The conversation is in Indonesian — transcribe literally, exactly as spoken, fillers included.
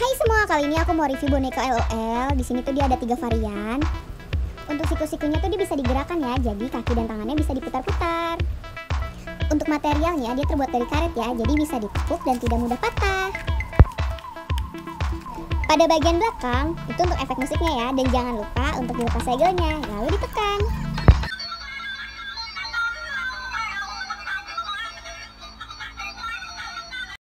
Hai semua, kali ini aku mau review boneka L O L. Di sini tuh dia ada tiga varian. Untuk siku-sikunya tuh dia bisa digerakkan ya, jadi kaki dan tangannya bisa diputar-putar. Untuk materialnya dia terbuat dari karet ya, jadi bisa ditekuk dan tidak mudah patah. Pada bagian belakang itu untuk efek musiknya ya, dan jangan lupa untuk dilepas segelnya, lalu ditekan.